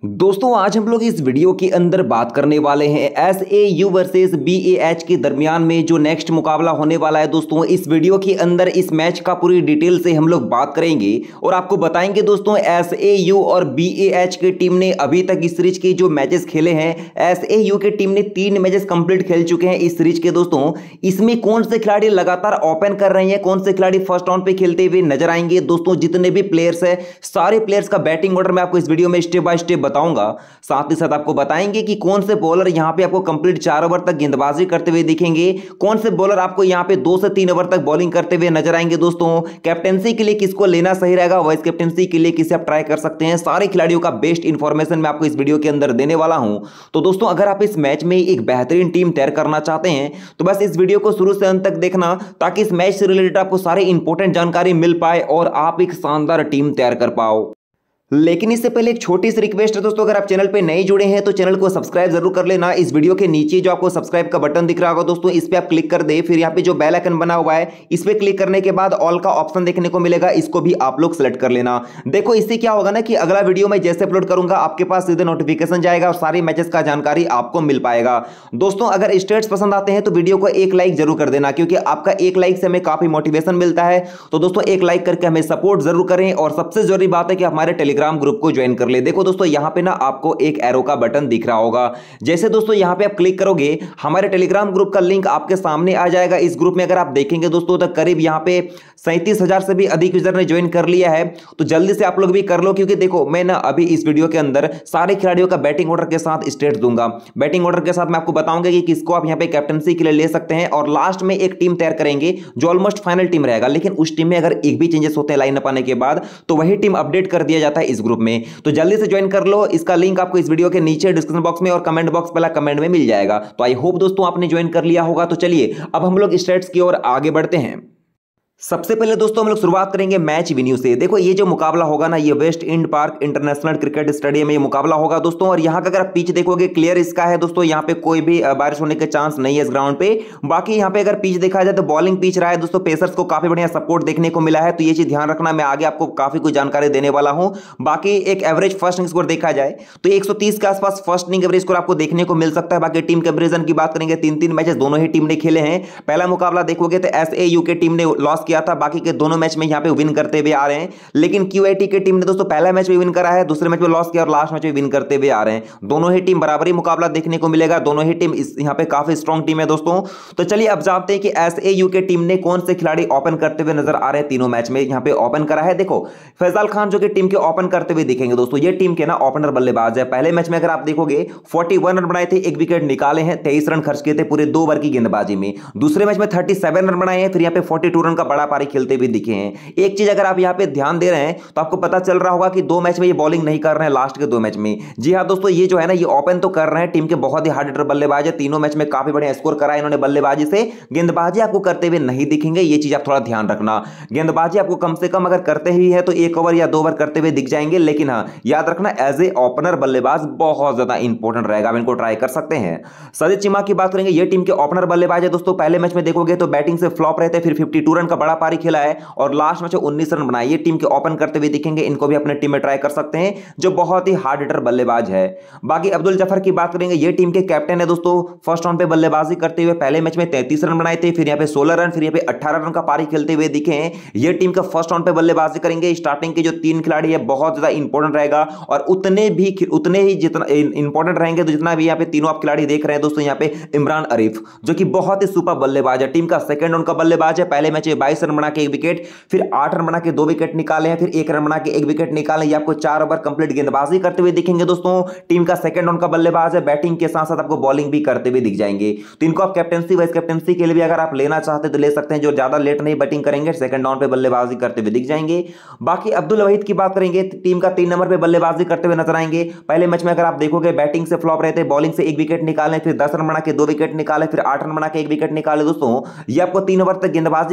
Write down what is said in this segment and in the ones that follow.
दोस्तों आज हम लोग इस वीडियो के अंदर बात करने वाले हैं SAU वर्सेस BAH के दरमियान में जो नेक्स्ट मुकाबला होने वाला है। दोस्तों इस वीडियो के अंदर इस मैच का पूरी डिटेल से हम लोग बात करेंगे और आपको बताएंगे दोस्तों SAU और BAH की टीम ने अभी तक इस सीरीज के जो मैचेस खेले हैं। SAU की टीम ने 3 मैचेस कंप्लीट खेल चुके हैं इस सीरीज के। दोस्तों इसमें कौन से खिलाड़ी लगातार ओपन कर रहे हैं, कौन से खिलाड़ी फर्स्ट राउंड पे खेलते हुए नजर आएंगे। दोस्तों जितने भी प्लेयर्स है सारे प्लेयर्स का बैटिंग ऑर्डर मैं आपको इस वीडियो में स्टेप बाय स्टेप बताऊंगा। साथ ही साथ आपको बताएंगे कि कौन से बॉलर यहां पे आपको कंप्लीट 4 ओवर तक गेंदबाजी करते हुए दिखेंगे, कौन से बॉलर आपको यहां पे 2 से 3 ओवर तक बॉलिंग करते हुए नजर आएंगे। दोस्तों कैप्टेंसी के लिए किसको लेना सही रहेगा, वाइस कैप्टेंसी के लिए किसे आप ट्राई कर सकते हैं, सारे खिलाड़ियों का बेस्ट इंफॉर्मेशन मैं आपको इस वीडियो के अंदर देने वाला हूं। तो दोस्तों अगर आप इस मैच में एक बेहतरीन टीम तैयार करना चाहते हैं तो बस इस वीडियो को शुरू से अंत तक देखना, ताकि इस मैच से रिलेटेड आपको सारी इंपॉर्टेंट जानकारी मिल पाए और आप एक शानदार टीम तैयार कर पाओ। लेकिन इससे पहले एक छोटी सी रिक्वेस्ट है दोस्तों, अगर आप चैनल पे नए जुड़े हैं तो चैनल को सब्सक्राइब जरूर कर लेना। इस वीडियो के नीचे जो आपको सब्सक्राइब का बटन दिख रहा होगा दोस्तों, इस पे आप क्लिक कर दे। फिर यहाँ पे जो बेल आइकन बना हुआ है इस पे क्लिक करने के बाद ऑल का ऑप्शन देखने को मिलेगा, इसको भी आप लोग सेलेक्ट कर लेना। देखो इससे क्या होगा ना कि अगला वीडियो मैं जैसे अपलोड करूंगा आपके पास सीधे नोटिफिकेशन जाएगा और सारी मैचेस का जानकारी आपको मिल पाएगा। दोस्तों अगर स्टेट्स पसंद आते हैं तो वीडियो को एक लाइक जरूर कर देना, क्योंकि आपका एक लाइक से हमें काफी मोटिवेशन मिलता है। तो दोस्तों एक लाइक करके हमें सपोर्ट जरूर करें और सबसे जरूरी बात है कि हमारे टेलीग्राम ग्रुप को ज्वाइन कर ले। देखो दोस्तों यहां पे ना आपको एक एरो का बटन दिख रहा होगा, जैसे दोस्तों यहां पे आप क्लिक करोगे हमारे टेलीग्राम ग्रुप का लिंक आपके सामने आ जाएगा। इस ग्रुप में अगर आप देखेंगे दोस्तों तो करीब यहां पे 37,000 से भी अधिक यूजर ने ज्वाइन कर लिया है। तो जल्दी से आप लोग भी कर लो, क्योंकि देखो मैं ना अभी इस वीडियो के अंदर सारे खिलाड़ियों का बैटिंग ऑर्डर के साथ स्टेट्स दूंगा। बैटिंग ऑर्डर के साथ मैं आपको बताऊंगा कि किसको आप यहां पे कैप्टनसी के लिए ले सकते हैं और लास्ट में एक टीम तैयार करेंगे जो ऑलमोस्ट फाइनल टीम रहेगा। लेकिन उस टीम में अगर एक भी चेंजेस होते हैं लाइन अप आने के बाद तो वही टीम अपडेट कर दिया जाता है इस ग्रुप में। तो जल्दी से ज्वाइन कर लो, इसका लिंक आपको इस वीडियो के नीचे डिस्क्रिप्शन बॉक्स में और कमेंट बॉक्स पहला कमेंट में मिल जाएगा। तो आई होप दोस्तों आपने ज्वाइन कर लिया होगा। तो चलिए अब हम लोग स्टेट्स की ओर आगे बढ़ते हैं। सबसे पहले दोस्तों हम लोग शुरुआत करेंगे मैच वेन्यू से। देखो ये जो मुकाबला होगा ना, ये West End Park international cricket stadium में ये मुकाबला होगा दोस्तों। और यहाँ का अगर आप पिच देखोगे क्लियर इसका है दोस्तों, यहाँ पे कोई भी बारिश होने के चांस नहीं है इस ग्राउंड पे। बाकी यहाँ पे अगर पिच देखा जाए तो बॉलिंग पिच रहा है दोस्तों, पेसर्स को काफी बढ़िया सपोर्ट देखने को मिला है। तो ये चीज ध्यान रखना, मैं आगे आपको काफी कुछ जानकारी देने वाला हूँ। बाकी एक एवरेज फर्स्ट इनिंग स्कोर देखा जाए तो 130 के आसपास फर्स्ट इनिंग एवरेज स्कोर आपको देखने को मिल सकता है। बाकी टीम कंपेरिजन की बात करेंगे, 3-3 मैचेस दोनों ही टीम ने खेले हैं। पहला मुकाबला देखोगे तो SAU की टीम ने लॉस किया था, बाकी के दोनों मैच में यहां पे विन करते हुए आ रहे हैं। लेकिन QIT की टीम ने दोस्तों पहला मैच में विन करा है, दूसरे मैच में लॉस किया और लास्ट मैच में विन करते हुए आ रहे हैं। दोनों ही टीम बराबरी मुकाबला देखने को मिलेगा, दोनों ही टीम यहां पे काफी स्ट्रांग टीम है दोस्तों। तो चलिए अब जानते हैं कि SAU की टीम ने कौन से खिलाड़ी ओपन करते हुए नजर आ रहे हैं। तीनों मैच में यहां पे ओपन करा है। देखो फैजाल खान जो कि टीम के ओपन करते हुए दिखेंगे दोस्तों, ये टीम के ना ओपनर बल्लेबाज है। पहले मैच में अगर आप देखोगे 41 रन बनाए थे, एक विकेट निकाले हैं, 23 रन खर्च किए थे पूरे 2 ओवर की गेंदबाजी में। दूसरे मैच में 37 रन बनाए हैं, फिर यहां पे 42 रन का बड़ा पारी खेलते हुए दिखे हैं। एक चीज अगर आप यहां पे ध्यान दे रहे हैं तो आपको पता चल रहा होगा कि 2 मैच में ये बॉलिंग नहीं कर रहे हैं, लास्ट के 2 मैच में। जी हां दोस्तों, ये जो है ना ये ओपन तो कर रहे हैं, टीम के बहुत ही हार्ड हिटर बल्लेबाज है। तीनों मैच में काफी बढ़िया स्कोर करा है इन्होंने बल्लेबाजी से। गेंदबाजी आपको करते हुए नहीं दिखेंगे, ये चीज आप थोड़ा ध्यान रखना। गेंदबाजी आपको कम से कम अगर करते ही है तो 1 ओवर या 2 ओवर करते हुए दिख जाएंगे। लेकिन हाँ याद रखना, एज ए ओपनर बल्लेबाज बहुत ज्यादा इंपॉर्टेंट रहेगा, आप इनको ट्राई कर सकते हैं। सजित चीमा की बात करेंगे, ये टीम के ओपनर बल्लेबाज है दोस्तों। पहले मैच में देखोगे तो बैटिंग से फ्लॉप रहते, फिर 52 रन का बड़ा पारी खेला है और लास्ट मैच में 19 रन बनाए। ये टीम के ओपन करते हुए दिखेंगे, इनको भी अपने टीम में ट्राई कर सकते हैं, जो बहुत ही हार्ड हिटर बल्लेबाज है। बाकी अब्दुल जफर की बात करेंगे, ये टीम के कैप्टन है दोस्तों। फर्स्ट राउंड पे बल्लेबाजी करते हुए पहले मैच में 33 रन बनाए थे, फिर यहां पे 16 रन, फिर यहां पे 18 रन का पारी खेलते हुए दिखे हैं। ये टीम का फर्स्ट राउंड पे बल्लेबाजी करेंगे। स्टार्टिंग के जो 3 खिलाड़ी है बहुत ज्यादा इंपॉर्टेंट रहेगा और उतने ही जितना इंपॉर्टेंट रहेंगे तो जितना भी यहां पे तीनों आप खिलाड़ी देख रहे हैं दोस्तों। यहां पे इमरान अरीफ जो कि बहुत ही सुपर बल्लेबाज है, टीम का सेकंड राउंड का बल्लेबाज है। पहले मैच में 22 रन बना के 1 विकेट, फिर 8 रन बना के 2 विकेट निकाले हैं, फिर 1 रन बना के 1 विकेट निकाले। ये आपको 4 ओवर कंप्लीट गेंदबाजी करते हुए दिखेंगे दोस्तों। टीम का सेकंड राउंड का बल्लेबाज है, बैटिंग के साथ साथ आपको बॉलिंग भी करते हुए दिख जाएंगे। तो इनको आप कैप्टेंसी वाइस कैप्टेंसी के लिए भी अगर आप लेना चाहते तो ले सकते हैं, जो ज्यादा लेट नहीं बैटिंग करेंगे, सेकंड राउंड पे बल्लेबाजी करते हुए दिख जाएंगे। बाकी अब्दुल वहीद की बात करेंगे, टीम का 3 नंबर पे बल्लेबाजी करते हुए नजर आएंगे। पहले मैच में अगर आप देखोगे बैटिंग से फ्लॉप रहते, बॉलिंग से 1 विकेट निकाले, फिर 10 रन बना के 2 विकेट निकाले, फिर 8 रन बना के 1 विकेट निकाले दोस्तों। ये आपको 3 ओवर तक गेंदबाजी करते हुए दिख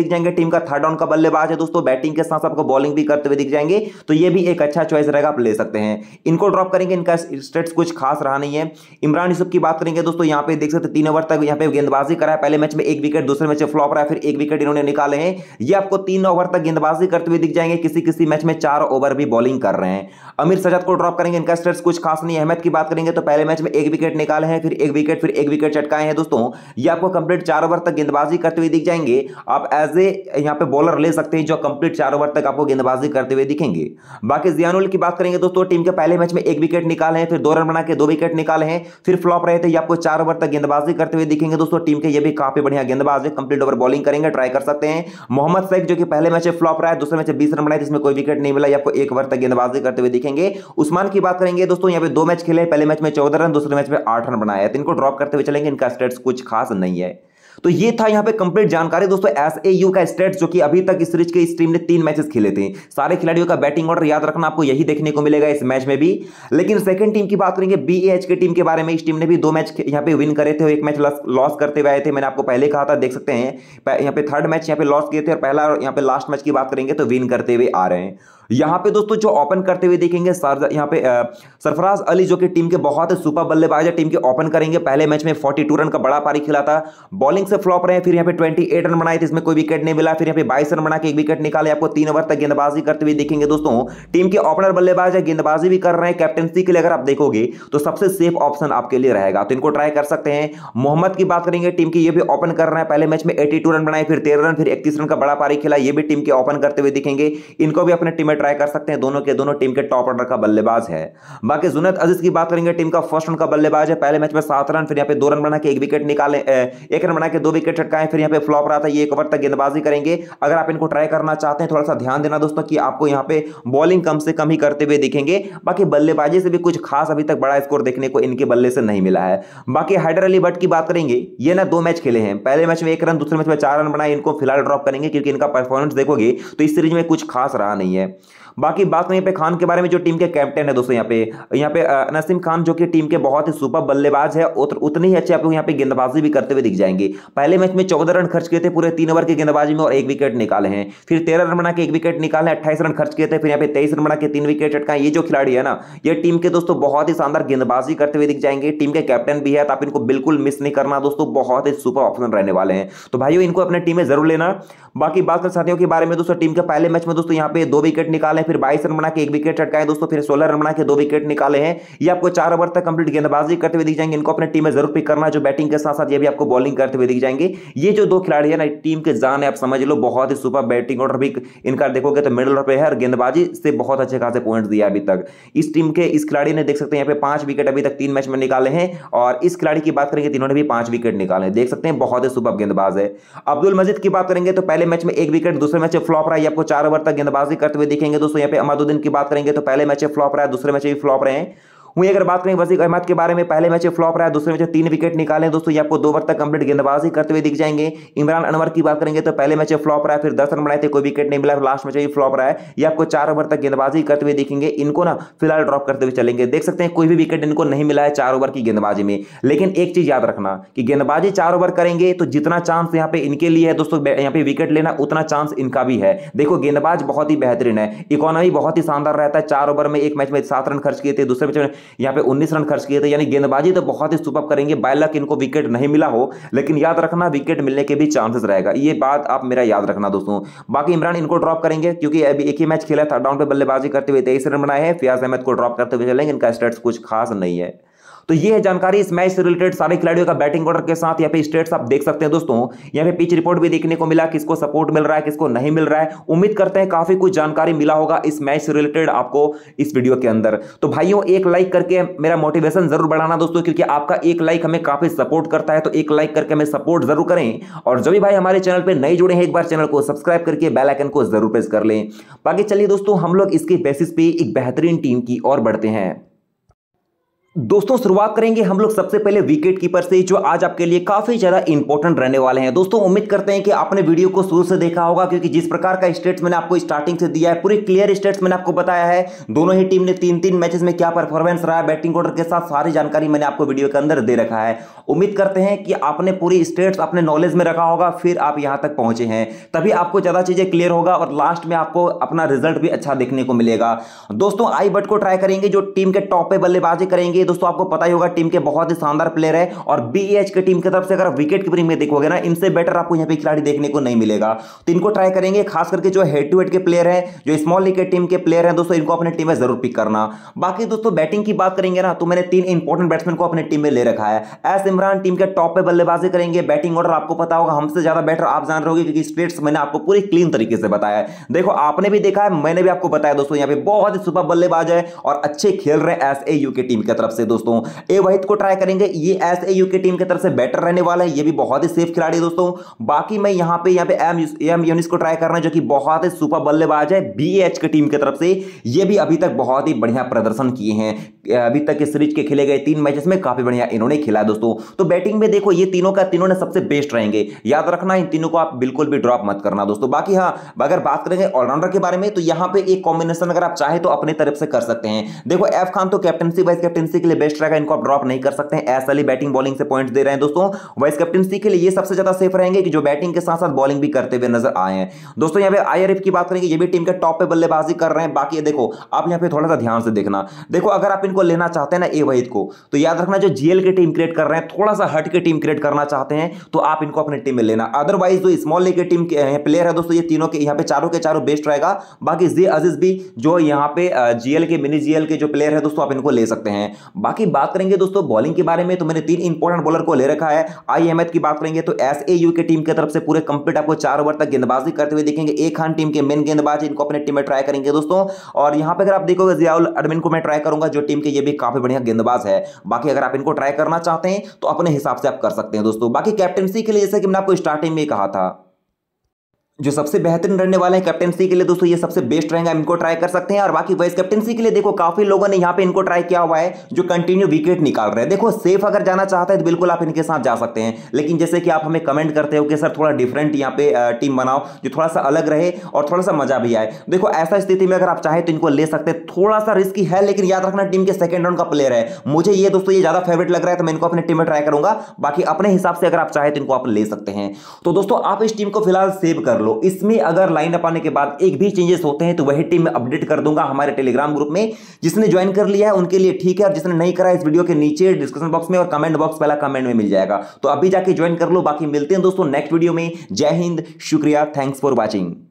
दिख जाएंगे। टीम का थर्ड डाउन का बल्लेबाज है दोस्तों, बैटिंग के साथ आपको बॉलिंग भी करते हुए दिख जाएंगे, तो ये भी एक अच्छा चॉइस रहेगा, आप ले सकते हैं। इनको ड्रॉप करेंगे, इनका स्टेट्स कुछ खास रहा नहीं है। इमरान यूसुफ की बात करेंगे दोस्तों, यहाँ पे देख सकते 3 ओवर तक यहाँ पे गेंदबाजी करा है। पहले मैच में 1 विकेट, दूसरे मैच में फ्लॉप रहा है, फिर 1 विकेट इन्होंने निकाले हैं। ये आपको 3 ओवर तक गेंदबाजी करते हुए दिख जाएंगे, किसी किसी मैच में 4 ओवर भी बॉलिंग कर रहे हैं। अमीर सजाद को ड्रॉप करेंगे, इनका स्टेट्स कुछ खास नहीं है। अहमद की बात करेंगे तो पहले मैच में 1 विकेट निकाले हैं, फिर 1 विकेट, फिर 1 विकेट चटकाए हैं दोस्तों। ये आपको कंप्लीट 4 ओवर तक गेंदबाजी करते हुए दिख जाएंगे। आप एज ए यहाँ पे बॉलर ले सकते हैं जो कंप्लीट 4 ओवर तक आपको गेंदबाजी करते हुए दिखेंगे। बाकी जियानुल की बात करेंगे दोस्तों, टीम के पहले मैच में 1 विकेट निकाले हैं, फिर 2 रन बना के 2 विकेट निकाले हैं, फिर फ्लॉप रहे थे। ये आपको 4 ओवर तक गेंदबाजी करते हुए दिखेंगे दोस्तों। टीम के ये भी काफी बढ़िया गेंदबाज है, कंप्लीट ओवर बॉलिंग करेंगे, ट्राई कर सकते हैं। मोहम्मद शेख जो कि पहले मैच में फ्लॉप रहा है, दूसरे मैच में 20 रन बनाए, जिसमें कोई विकेट नहीं मिला, ये आपको 1 ओवर तक गेंदबाजी करते हुए दिखेंगे। उस्मान की बात करेंगे दोस्तों, यहाँ पे 2 मैच खेले, पहले मैच में 14 रन, दूसरे मैच में 8 रन बनाए, तो इनको ड्रॉप करते हुए चलेंगे, इनका स्टेट्स कुछ खास नहीं है। तो ये था यहाँ पे कंप्लीट जानकारी दोस्तों एसएयू का स्टेट्स, जो कि अभी तक इस सीरीज के इस टीम ने 3 मैचेस खेले थे। सारे खिलाड़ियों का बैटिंग ऑर्डर याद रखना, आपको यही देखने को मिलेगा इस मैच में भी। लेकिन सेकंड टीम की बात करेंगे बीएएच की टीम के बारे में, इस टीम ने भी 2 मैच यहाँ पे विन करे थे और 1 मैच लॉस करते हुए आए थे। मैंने आपको पहले कहा था, देख सकते हैं यहाँ पे 3rd मैच यहाँ पे लॉस किए थे और पहला यहाँ पे लास्ट मैच की बात करेंगे तो विन करते हुए आ रहे हैं। यहाँ पे दोस्तों जो ओपन करते हुए देखेंगे यहाँ पे सरफराज अली, जो कि टीम के बहुत ही सुपर बल्लेबाज है, टीम के ओपन करेंगे। पहले मैच में 42 रन का बड़ा पारी खेला था, बॉलिंग से फ्लॉप रहे, फिर यहाँ पे 28 रन बनाए थे, इसमें कोई विकेट नहीं मिला, फिर यहाँ पे 22 रन बना के 1 विकेट निकाले। आपको 3 ओवर तक गेंदबाजी करते हुए देखेंगे दोस्तों। टीम के ओपनर बल्लेबाज है, गेंदबाजी भी कर रहे हैं। कैप्टनसी के लिए अगर आप देखोगे तो सबसे सेफ ऑप्शन आपके लिए रहेगा, तो इनको ट्राई कर सकते हैं। मोहम्मद की बात करेंगे, टीम की ये भी ओपन कर रहे हैं। पहले मैच में 82 रन बनाए, फिर 13 रन, फिर 31 रन का बड़ा पारी खेला, ये भी टीम के ओपन करते हुए दिखेंगे। इनको भी अपने टीम में ट्राई कर सकते हैं, दोनों के दोनों टीम के टॉप ऑर्डर का बल्लेबाज है। बाकी जुनैद अजीज की बात करेंगे, टीम का फर्स्ट रन का बल्लेबाज है। पहले मैच में 7 रन, फिर यहाँ पे 2 रन बना के 1 विकेट निकाले, 1 रन बना के 2 विकेट चटकाए, फिर यहाँ पे फ्लॉप रहा था। ये 1 ओवर तक गेंदबाजी करेंगे। अगर आप इनको ट्राई करना चाहते हैं, थोड़ा सा ध्यान देना दोस्तों कि आपको यहाँ पे बॉलिंग कम से कम ही करते हुए दिखेंगे। बाकी बल्लेबाजी से भी कुछ खास अभी तक बड़ा स्कोर देखने को इनके बल्ले से नहीं मिला है। बाकी हैदर अली भट्ट की बात करेंगे, ये ना 2 मैच खेले हैं, पहले मैच में 1 रन, दूसरे मैच में 4 रन बनाए। इनको फिलहाल ड्रॉप करेंगे क्योंकि इनका परफॉर्मेंस देखोगे तो इस सीरीज में कुछ खास रहा नहीं है। बाकी बात करें पे खान के बारे में, जो टीम के कैप्टन है दोस्तों, यहाँ पे नसीम खान, जो कि टीम के बहुत ही सुपर बल्लेबाज है, उतने ही अच्छे आपको यहाँ पे गेंदबाजी भी करते हुए दिख जाएंगे। पहले मैच में 14 रन खर्च किए थे पूरे 3 ओवर की गेंदबाजी में और 1 विकेट निकाले हैं, फिर 13 रन बना के 1 विकेट निकाले, 28 रन खर्च किए थे, फिर यहाँ पे 23 रन बना के 3 विकेट चटकाए। ये जो खिलाड़ी है ना, ये टीम के दोस्तों बहुत ही शानदार गेंदबाजी करते हुए दिख जाएंगे। टीम के कैप्टन भी है, तो आप इनको बिल्कुल मिस नहीं करना दोस्तों, बहुत ही सुपर ऑप्शन रहने वाले हैं। तो भाइयों इनको अपने टीम में जरूर लेना। बाकी बात कर साथियों के बारे में दोस्तों, टीम के पहले मैच में दोस्तों यहाँ पे 2 विकेट निकाले, फिर 22 रन बना के 1 विकेट चटकाए दोस्तों, फिर 16 रन बना के 2 विकेट निकाले हैं। ये आपको 4 ओवर तक कंप्लीट गेंदबाजी करते हुए दिख जाएंगे। इनको अपने टीम में जरूर पिक करना, जो बैटिंग के साथ साथ ये भी आपको बॉलिंग करते हुए दिख जाएंगे। ये जो 2 खिलाड़ी है ना, टीम के जान है, आप समझ लो, बहुत ही सुपर बैटिंग ऑर्डर भी इनका देखोगे तो मिडिल ऑर्डर पे है और गेंदबाजी से बहुत अच्छे खासे पॉइंट्स दिया अभी तक। इस टीम के इस खिलाड़ी ने देख सकते हैं यहाँ पे 5 विकेट अभी तक 3 मैच में निकाले हैं, और इस खिलाड़ी की बात करेंगे, तीनों ने भी 5 विकेट निकाले, देख सकते हैं बहुत ही सुपर गेंदबाज है। अब्दुल मजीद की बात करेंगे तो पहले मैच में 1 विकेट, दूसरे मैच में फ्लॉप रहा है, आपको 4 ओवर तक गेंदबाजी करते हुए दिखेंगे दोस्तों। यहाँ पे अहमदुद्दीन की बात करेंगे तो पहले मैच में फ्लॉप रहा है, दूसरे मैच में भी फ्लॉप रहे हैं। वहीं अगर बात करें वसीक अहमद के बारे में, पहले मैच में फ्लॉप रहा है, दूसरे मैच में 3 विकेट निकाले दोस्तों, ये आपको 2 ओवर तक कंप्लीट गेंदबाजी करते हुए दिख जाएंगे। इमरान अनवर की बात करेंगे तो पहले मैच में फ्लॉप रहा है, फिर 10 रन बनाए थे, कोई विकेट नहीं मिला, लास्ट मैच में फ्लॉप रहा है, ये आपको 4 ओवर तक गेंदबाजी करते हुए दिखेंगे। इनको ना फिलहाल ड्रॉप करते हुए चलेंगे, देख सकते हैं कोई भी विकेट इनको नहीं मिला है 4 ओवर की गेंदबाजी में। लेकिन एक चीज याद रखना कि गेंदबाजी 4 ओवर करेंगे तो जितना चांस यहाँ पे इनके लिए है दोस्तों यहाँ पे विकेट लेना, उतना चांस इनका भी है। देखो गेंदबाज बहुत ही बेहतरीन है, इकोनॉमी बहुत ही शानदार रहता है। 4 ओवर में एक मैच में 7 रन खर्च किए थे, दूसरे मैच में यहाँ पे 19 रन खर्च किए थे, यानी गेंदबाजी तो बहुत ही सुपर करेंगे। बाय लक इनको विकेट नहीं मिला हो, लेकिन याद रखना विकेट मिलने के भी चांसेस रहेगा, ये बात आप मेरा याद रखना दोस्तों। बाकी इमरान इनको ड्रॉप करेंगे क्योंकि अभी एक ही मैच खेला, 3rd डाउन पे बल्लेबाजी करते हुए 23 रन बनाए हैं। फियाज अहमद को ड्रॉप करते हुए चलेंगे, इनका स्टेट्स कुछ खास नहीं है। तो ये है जानकारी इस मैच से रिलेटेड सारे खिलाड़ियों का बैटिंग ऑर्डर के साथ। यहाँ पे स्टेट्स आप देख सकते हैं दोस्तों, यहाँ पे पिच रिपोर्ट भी देखने को मिला, किसको सपोर्ट मिल रहा है, किसको नहीं मिल रहा है। उम्मीद करते हैं काफी कुछ जानकारी मिला होगा इस मैच से रिलेटेड आपको इस वीडियो के अंदर। तो भाइयों एक लाइक करके मेरा मोटिवेशन जरूर बढ़ाना दोस्तों, क्योंकि आपका एक लाइक हमें काफी सपोर्ट करता है, तो एक लाइक करके हमें सपोर्ट जरूर करें। और जो भी भाई हमारे चैनल पर नए जुड़े हैं, एक बार चैनल को सब्सक्राइब करके बेल आइकन को जरूर प्रेस कर लें। बाकी चलिए दोस्तों, हम लोग इसके बेसिस पे एक बेहतरीन टीम की ओर बढ़ते हैं। दोस्तों शुरुआत करेंगे हम लोग सबसे पहले विकेट कीपर से, जो आज आपके लिए काफी ज्यादा इंपॉर्टेंट रहने वाले हैं। दोस्तों उम्मीद करते हैं कि आपने वीडियो को शुरू से देखा होगा, क्योंकि जिस प्रकार का स्टेट्स मैंने आपको स्टार्टिंग से दिया है, पूरी क्लियर स्टेट्स मैंने आपको बताया है। दोनों ही टीम ने 3-3 मैचेस में क्या परफॉर्मेंस रहा है, बैटिंग ऑर्डर के साथ सारी जानकारी मैंने आपको वीडियो के अंदर दे रखा है। उम्मीद करते हैं कि आपने पूरी स्टेट्स अपने नॉलेज में रखा होगा, फिर आप यहां तक पहुंचे हैं, तभी आपको ज्यादा चीजें क्लियर होगा और लास्ट में आपको अपना रिजल्ट भी अच्छा देखने को मिलेगा। दोस्तों आई बट को ट्राई करेंगे, जो टीम के टॉप पे बल्लेबाजी करेंगे। दोस्तों आपको पता ही होगा टीम के बहुत ही शानदार प्लेयर है, और बीएच की टीम की तरफ से अगर विकेट कीपिंग में देखोगे ना, इनसे बेटर आपको यहां पे खिलाड़ी देखने को नहीं मिलेगा। तो इनको ट्राई करेंगे, खास करके जो हेड टू हेड के प्लेयर हैं, जो स्मॉल लीग के टीम के प्लेयर हैं, दोस्तों इनको अपने टीम में जरूर पिक करना। बाकी दोस्तों बैटिंग की बात करेंगे ना, तो मैंने 3 इंपॉर्टेंट बैट्समैन को अपने टीम में ले रखा है। एस इमरान टीम के टॉप पे बल्लेबाजी करेंगे। बैटिंग ऑर्डर आपको पता होगा, हमसे ज्यादा बेटर आप जान रहे होगे, क्योंकि स्टेट्स मैंने आपको पूरी क्लीन तरीके से बताया है। देखो आपने भी देखा है, मैंने भी आपको बताया दोस्तों, यहां पे बहुत ही सुपर बल्लेबाज है और अच्छे खेल रहे हैं एसएयू की टीम की तरफ से। दोस्तों ए वहीद को ट्राई करेंगे, ये एसएयू की टीम की तरफ से बेटर रहने वाला है, ये भी बहुत ही सेफ खिलाड़ी है दोस्तों। बाकी मैं यहां पे एम यूनिस को ट्राई करना है, जो कि बहुत ही सुपर बल्लेबाज है बीएच की टीम की तरफ से। ये भी अभी तक बहुत ही बढ़िया प्रदर्शन किए हैं, अभी तक इस सीरीज के खेले गए 3 मैचेस में काफी बढ़िया इन्होंने खेला दोस्तों। तो बैटिंग में देखो ये तीनों ने सबसे बेस्ट रहेंगे, याद रखना इन तीनों को आप बिल्कुल भी ड्रॉप मत करना दोस्तों। बाकी हाँ, अगर बात करेंगे ऑलराउंडर के बारे में, तो यहां पे एक कॉम्बिनेशन अगर आप चाहे तो अपने तरफ से कर सकते हैं। देखो एफ खान तो कैप्टनसी वाइस कैप्टनसी के लिए बेस्ट रहेगा, इनको आप ड्रॉप नहीं कर सकते हैं। एस अली बैटिंग बॉलिंग से पॉइंट्स दे रहे हैं दोस्तों, वाइस कैप्टनसी के लिए ये सबसे ज्यादा सेफ रहेंगे, कि जो बैटिंग के साथ साथ बॉलिंग भी करते हुए नजर आए हैं दोस्तों। यहां पे आईआरएफ की बात करेंगे, ये भी टीम के टॉप पे बल्लेबाजी कर रहे हैं। बाकी देखो आप यहां पे थोड़ा सा ध्यान से देखना, देखो अगर आप इनको लेना चाहते हैं ना ए वहीद को, तो याद रखना जो जीएल की टीम क्रिएट कर रहे हैं, थोड़ा सा हट के टीम क्रिएट करना चाहते हैं, तो आप इनको अपनी टीम में लेना। अदरवाइज जो स्मॉल लीग की टीम के प्लेयर है दोस्तों, ये तीनों के यहां पे चारों के चारों बेस्ट रहेगा। बाकी जे अजीज भी जो यहां पे जीएल के मिनी जीएल के जो प्लेयर है दोस्तों, आप इनको ले सकते हैं। बाकी बात करेंगे दोस्तों बॉलिंग के बारे में, तो मैंने 3 इंपॉर्टेंट बॉलर को ले रखा है। आई अहमद की बात करेंगे तो एसएयू की टीम की तरफ से पूरे कंप्लीट आपको 4 ओवर तक गेंदबाजी करते हुए देखेंगे। ए खान टीम के मेन गेंदबाज, इनको अपने टीम में ट्राई करेंगे दोस्तों। और यहां पे अगर आप देखोगे जियाउल अडमिन को मैं ट्राई करूंगा, जो टीम के ये भी काफी बढ़िया गेंदबाज है। बाकी अगर आप इनको ट्राई करना चाहते हैं तो अपने हिसाब से आप कर सकते हैं दोस्तों। बाकी कैप्टनसी के लिए जैसे कि मैंने आपको स्टार्टिंग में कहा था, जो सबसे बेहतरीन रहने वाले हैं कैप्टनसी के लिए दोस्तों, ये सबसे बेस्ट रहेगा, इनको ट्राई कर सकते हैं। और बाकी वाइस कैप्टनसी के लिए देखो काफी लोगों ने यहां पे इनको ट्राई किया हुआ है, जो कंटिन्यू विकेट निकाल रहे हैं। देखो सेफ अगर जाना चाहते हैं तो बिल्कुल आप इनके साथ जा सकते हैं, लेकिन जैसे कि आप हमें कमेंट करते हो कि सर थोड़ा डिफरेंट यहाँ पे टीम बनाओ, जो थोड़ा सा अलग रहे और थोड़ा सा मजा भी आए। देखो ऐसा स्थिति में अगर आप चाहे तो इनको ले सकते हैं, थोड़ा सा रिस्की है, लेकिन याद रखना टीम के सेकंड राउंड का प्लेयर है। मुझे ये दोस्तों ये ज्यादा फेवरेट लग रहा है, तो मैं इनको अपने टीम में ट्राई करूंगा। बाकी अपने हिसाब से अगर आप चाहे तो इनको आप ले सकते हैं। तो दोस्तों आप इस टीम को फिलहाल सेव कर लो, इसमें अगर लाइन अप आने के बाद एक भी चेंजेस होते हैं तो वही टीम में अपडेट कर दूंगा हमारे टेलीग्राम ग्रुप में। जिसने ज्वाइन कर लिया है उनके लिए ठीक है, और जिसने नहीं करा इस वीडियो के नीचे डिस्क्रिप्शन बॉक्स में और कमेंट बॉक्स पहला कमेंट में मिल जाएगा, तो अभी जाके ज्वाइन कर लो। बाकी मिलते हैं दोस्तों नेक्स्ट वीडियो में। जय हिंद, शुक्रिया, थैंक्स फॉर वॉचिंग।